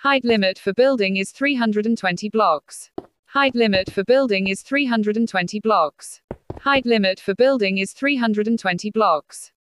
Height limit for building is 320 blocks. Height limit for building is 320 blocks. Height limit for building is 320 blocks.